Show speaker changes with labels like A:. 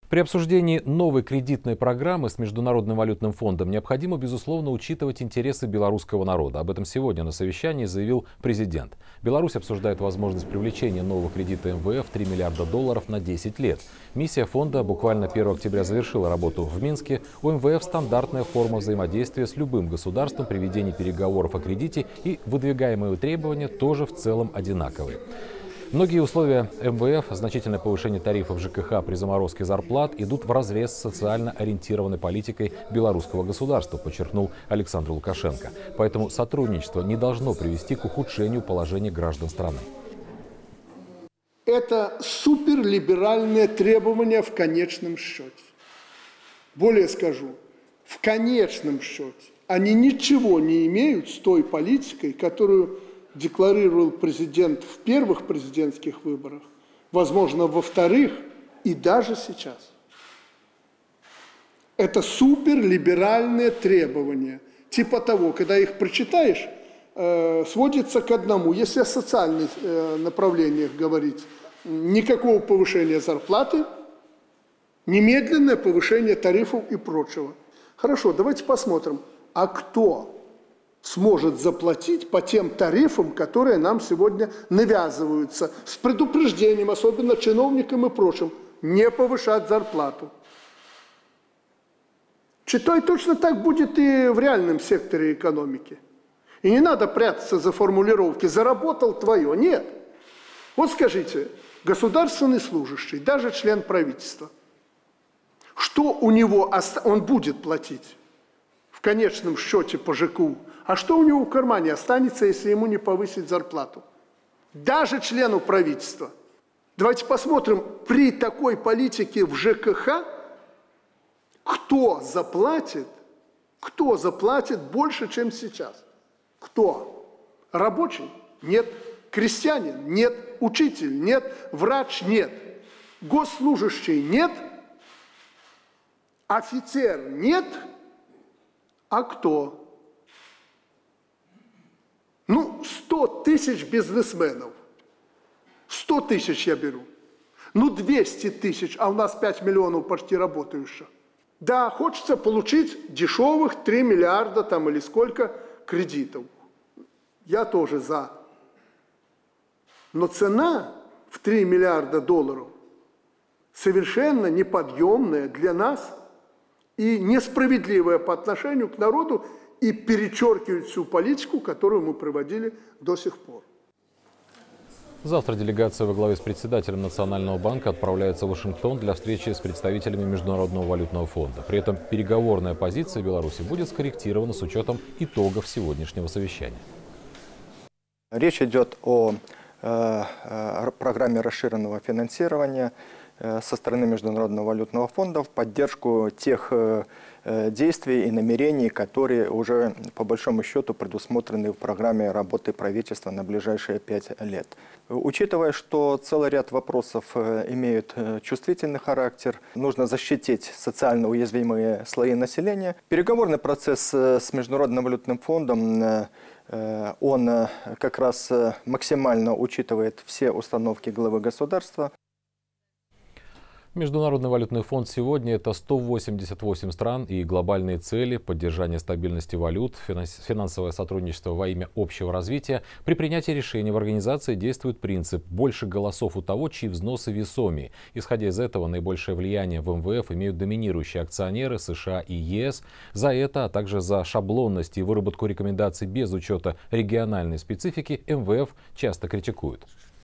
A: При обсуждении новой кредитной программы с Международным валютным фондом необходимо, безусловно, учитывать интересы белорусского народа. Об этом сегодня на совещании заявил президент. Беларусь обсуждает возможность привлечения нового кредита МВФ 3 миллиарда долларов на 10 лет. Миссия фонда буквально 1 октября завершила работу в Минске. У МВФ стандартная форма взаимодействия с любым государством при ведении переговоров о кредите, и выдвигаемые требования тоже в целом одинаковые. Многие условия МВФ, значительное повышение тарифов ЖКХ при заморозке зарплат, идут вразрез с социально ориентированной политикой белорусского государства, подчеркнул Александр Лукашенко. Поэтому сотрудничество не должно привести к ухудшению положения граждан страны.
B: Это суперлиберальное требование в конечном счете. Более скажу, в конечном счете они ничего не имеют с той политикой, которую декларировал президент в первых президентских выборах, возможно, во вторых и даже сейчас. Это суперлиберальные требования. Типа того, когда их прочитаешь, сводится к одному. Если о социальных направлениях говорить, никакого повышения зарплаты, немедленное повышение тарифов и прочего. Хорошо, давайте посмотрим, а кто сможет заплатить по тем тарифам, которые нам сегодня навязываются, с предупреждением, особенно чиновникам и прочим, не повышать зарплату. Читай, точно так будет и в реальном секторе экономики. И не надо прятаться за формулировки «заработал твое». Нет. Вот скажите, государственный служащий, даже член правительства, что у него он будет платить в конечном счете по ЖКУ? А что у него в кармане останется, если ему не повысить зарплату? Даже члену правительства. Давайте посмотрим, при такой политике в ЖКХ, кто заплатит больше, чем сейчас? Кто? Рабочий? Нет. Крестьянин? Нет. Учитель? Нет. Врач? Нет. Госслужащий? Нет. Офицер? Нет. А кто? 100 тысяч бизнесменов. 100 тысяч я беру. 200 тысяч, а у нас 5 миллионов почти работающих. Да, хочется получить дешевых 3 миллиарда там или сколько кредитов. Я тоже за. Но цена в 3 миллиарда долларов совершенно неподъемная для нас и несправедливая по отношению к народу, и перечеркивает всю политику, которую мы проводили до сих пор.
A: Завтра делегация во главе с председателем Национального банка отправляется в Вашингтон для встречи с представителями Международного валютного фонда. При этом переговорная позиция Беларуси будет скорректирована с учетом итогов сегодняшнего совещания.
C: Речь идет о программе расширенного финансирования со стороны Международного валютного фонда в поддержку тех действий и намерений, которые уже по большому счету предусмотрены в программе работы правительства на ближайшие 5 лет. Учитывая, что целый ряд вопросов имеют чувствительный характер, нужно защитить социально уязвимые слои населения. Переговорный процесс с Международным валютным фондом он как раз максимально учитывает все установки главы государства.
A: Международный валютный фонд сегодня – это 188 стран и глобальные цели, поддержание стабильности валют, финансовое сотрудничество во имя общего развития. При принятии решений в организации действует принцип «больше голосов у того, чьи взносы весомее». Исходя из этого, наибольшее влияние в МВФ имеют доминирующие акционеры США и ЕС. За это, а также за шаблонность и выработку рекомендаций без учета региональной специфики МВФ часто критикуют.